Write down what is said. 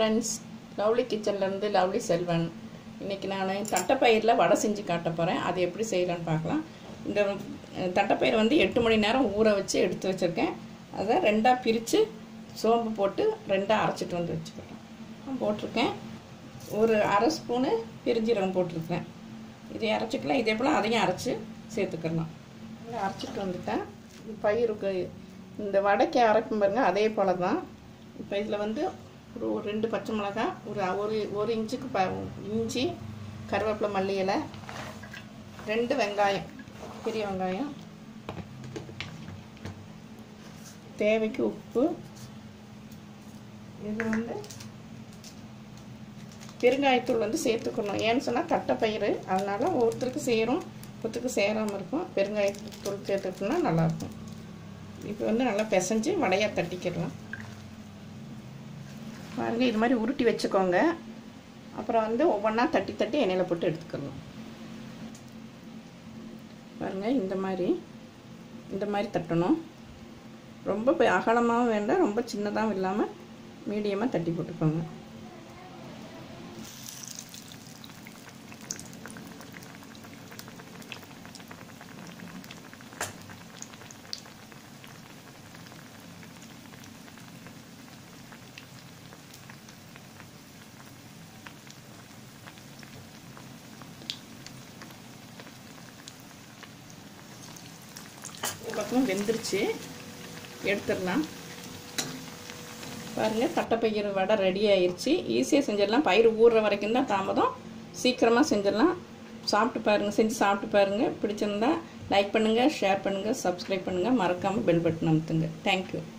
friends, lovely கிச்சன்ல இருந்து lovely Selvan. இன்னைக்கு நான் தட்டப்பயிரில் வடை செஞ்சு காட்ட போறேன். அது எப்படி செய்யலாம்னு பார்க்கலாம். இந்த தட்டப்பயிர் வந்து 8 மணி நேரம் ஊற வச்சு எடுத்து வச்சிருக்கேன். அதை ரெண்டா பிரிச்சு சோம்பு போட்டு ரெண்டா அரைச்சிட்டு வந்து வச்சுக்கிறேன். போட்டிருக்கேன். ஒரு அரை ஸ்பூன் பெருஞ்சீரகம் போட்டிருக்கேன். இதை அரைச்சிக்கலாம். இதே போல் அதையும் அரைச்சி சேர்த்துக்கலாம். அரைச்சிட்டு வந்துட்டேன். பயிருக்கு இந்த வடைக்கு அரைக்கும் பாருங்க, அதே போல் தான். இப்போ இதில் வந்து ஒரு 2 பச்சை மிளகாய், ஒரு இன்ச்சுக்கு இஞ்சி, கருவேப்பிலை, மல்லி இலை, 2 வெங்காயம், பெரிய வெங்காயம், தேவைக்கு உப்பு, இது வந்து பெருங்காயத்தூள் வந்து சேர்த்துக்கணும். ஏன்னு சொன்னால் தட்டைப்பயிறு, அதனால் ஒருத்தருக்கு சேரும், ஒருத்தருக்கு சேராமல் இருக்கும். பெருங்காயத்தூள் சேர்த்துக்கிட்டோம்னா நல்லாயிருக்கும். இப்போ வந்து நல்லா பிசைஞ்சு வடையாக தட்டிக்கிடலாம். பாருங்கள், இது மாதிரி உருட்டி வச்சுக்கோங்க. அப்புறம் வந்து ஒவ்வொன்றா தட்டி தட்டி எண்ணெயில் போட்டு எடுத்துக்கலாம். பாருங்கள், இந்த மாதிரி தட்டணும். ரொம்ப அகலமாகவும் வேண்டாம், ரொம்ப சின்னதாகவும் இல்லாமல் மீடியமாக தட்டி போட்டுக்கோங்க. பக்கமும் வெந்துருச்சு, எடுத்துடலாம். பாருங்கள், தட்டைப்பயிறு வடை ரெடி ஆயிடுச்சு. ஈஸியாக செஞ்சிடலாம். பயிர் ஊறுற வரைக்கும் தான் தாமதம், சீக்கிரமாக செஞ்சிடலாம். சாப்பிட்டு பாருங்கள், செஞ்சு சாப்பிட்டு பாருங்கள். பிடிச்சிருந்தா லைக் பண்ணுங்கள், ஷேர் பண்ணுங்கள், சப்ஸ்கிரைப் பண்ணுங்கள். மறக்காமல் பெல் பட்டன் அமுத்துங்க. தேங்க்யூ.